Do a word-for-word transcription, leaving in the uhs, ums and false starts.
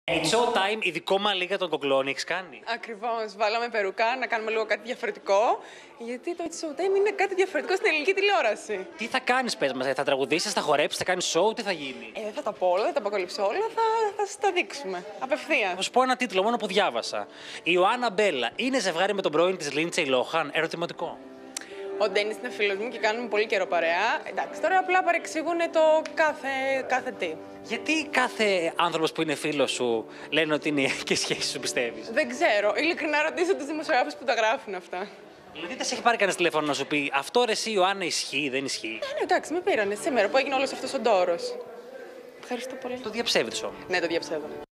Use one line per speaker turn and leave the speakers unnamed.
It's showtime, ειδικό μαλλί για τον Κοκλώνη, έχεις κάνει?
Ακριβώς. Βάλαμε περούκα να κάνουμε λίγο κάτι διαφορετικό. Γιατί το It's Showtime είναι κάτι διαφορετικό στην ελληνική τηλεόραση.
Τι θα κάνεις, πες μας, θα τραγουδήσεις, θα χορέψεις, θα κάνεις show, τι θα γίνει?
Ε, δεν θα τα πω όλα, δεν τα αποκαλύψω όλα, θα, θα σας τα δείξουμε. Απευθείας.
Θα σου πω ένα τίτλο μόνο που διάβασα. Η Ιωάννα Μπέλα είναι ζευγάρι με τον πρώην της Λίντσεϊ Λόχαν? Ερωτηματικό.
Ο Ντένις είναι φίλος μου και κάνουμε πολύ καιρό παρέα. Εντάξει, τώρα απλά παρεξηγούν το κάθε, κάθε τι.
Γιατί κάθε άνθρωπος που είναι φίλος σου λένε ότι είναι και σχέση σου, πιστεύεις?
Δεν ξέρω. Ειλικρινά ρωτήσω τους δημοσιογράφους που τα γράφουν αυτά.
Δηλαδή δεν σε έχει πάρει κανένα τηλέφωνο να σου πει αυτό ρε εσύ Ιωάννα ισχύει, δεν ισχύει?
Ναι, ναι, εντάξει, με πήρανε σήμερα που έγινε όλος αυτός ο ντόρος. Ευχαριστώ πολύ.
Το διαψεύδεις όμως.
Ναι, το διαψεύδω.